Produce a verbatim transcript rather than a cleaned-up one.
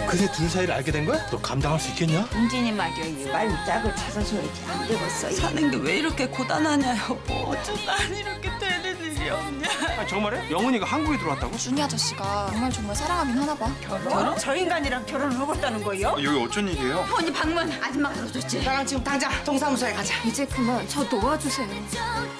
그새 둘 사이를 알게 된 거야? 너 감당할 수 있겠냐? 은진이 말이야. 빨리 짝을 찾아줘야지. 안 되겠어. 사는 게 왜 이렇게 고단하냐 여보. 어쩜 난 이렇게 되는 일이 없냐. 아, 정말해? 영훈이가 한국에 들어왔다고? 준이 아저씨가 정말 정말 사랑하긴 하나 봐. 결혼? 저 인간이랑 결혼을 하겠다는 거예요? 여기 어쩐 일이에요? 언니 방문 아줌마가 들어줬지. 나랑 지금 당장 동사무소에 가자. 이제 그만 저 놓아주세요.